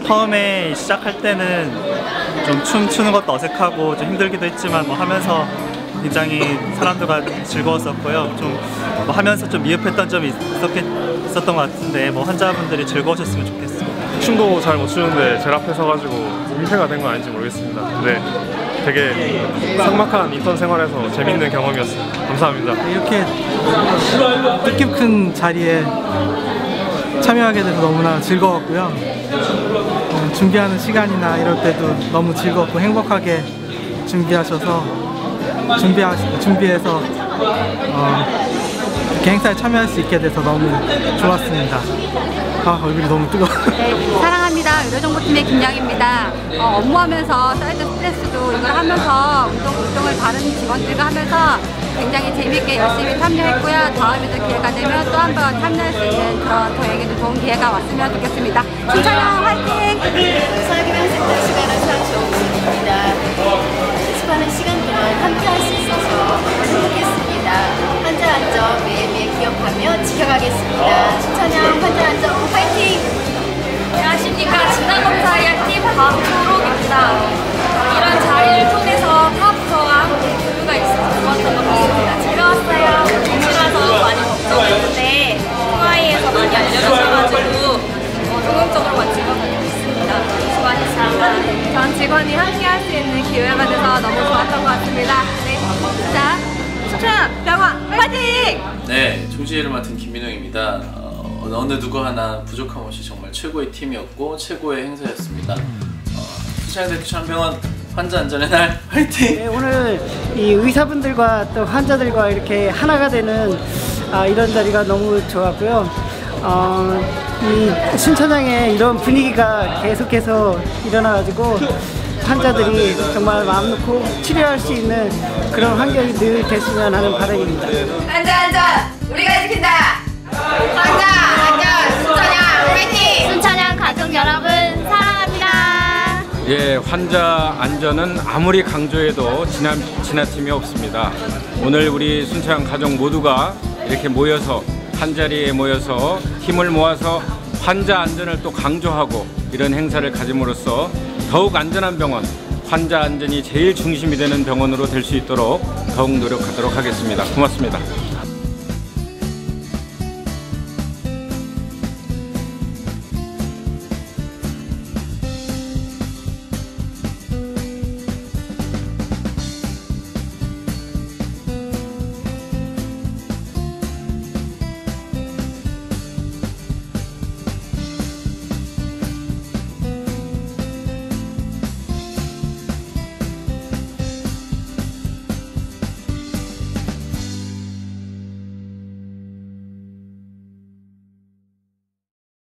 처음에 시작할 때는 좀 춤추는 것도 어색하고 좀 힘들기도 했지만 뭐 하면서 굉장히 사람들과 즐거웠었고요. 좀 뭐 하면서 좀 미흡했던 점이 있었던 것 같은데 뭐 환자분들이 즐거우셨으면 좋겠습니다. 춤도 잘 못 추는데 제일 앞에 서가지고 민폐가 된 건 아닌지 모르겠습니다. 근데 되게 삭막한 인턴 생활에서 재밌는 경험이었습니다. 감사합니다. 이렇게 뜻깊은 자리에 참여하게 돼서 너무나 즐거웠고요. 준비하는 시간이나 이럴 때도 너무 즐겁고 행복하게 준비해서 이렇게 행사에 참여할 수 있게 돼서 너무 좋았습니다. 얼굴이 너무 뜨거워. 네, 사랑합니다. 의료정보팀의 김양입니다. 업무하면서 쌓였던 스트레스도 이걸 하면서 운동을 다른 직원들과 하면서 굉장히 재밌게 열심히 참여했고요. 다음에도 기회가 되면 또 한 번 참여할 수 있는 그런 저에게도 좋은 기회가 왔으면 좋겠습니다. 순천형 화이팅! 설교생들 시간은 참 좋은 분입니다. 수많은 시간 동안 함께할 수 있어서 행복했습니다. 환자 안전 매일매일 기억하며 지켜가겠습니다. 순천형 환자 안전 화이팅! 안녕하십니까. 진단검사의 박초록입니다. 이런 자리를 통해서 파업서와 함께 교류가 있어서 좋았던 것 같습니다. 즐거웠어요. 동시라서 많이 걱정했는데 통화회에서 많이 알려주셔가지고 적극적으로 마치고 있습니다. 수고하셨습니다. 전 직원이 함께 할 수 있는 기회가 돼서 너무 좋았던 것 같습니다. 네, 자, 순천 병원 화이팅! 네, 총지휘를 맡은 김민웅입니다. 어느 누구 하나 부족함 없이 정말 최고의 팀이었고 최고의 행사였습니다. 순천대학병원 환자 안전의 날 화이팅! 네, 오늘 이 의사분들과 또 환자들과 이렇게 하나가 되는 이런 자리가 너무 좋았고요. 이 순천향에 이런 분위기가 계속해서 일어나가지고 환자들이 정말 마음 놓고 치료할 수 있는 그런 환경이 늘 됐으면 하는 바람입니다. 환자 안전 우리가 지킨다. 환자 안전 순천향 화이팅! 순천향 가족 여러분 사랑합니다. 예, 환자 안전은 아무리 강조해도 지나침이 없습니다. 오늘 우리 순천향 가족 모두가 이렇게 모여서 한자리에 모여서 힘을 모아서 환자 안전을 또 강조하고 이런 행사를 가짐으로써 더욱 안전한 병원, 환자 안전이 제일 중심이 되는 병원으로 될 수 있도록 더욱 노력하도록 하겠습니다. 고맙습니다.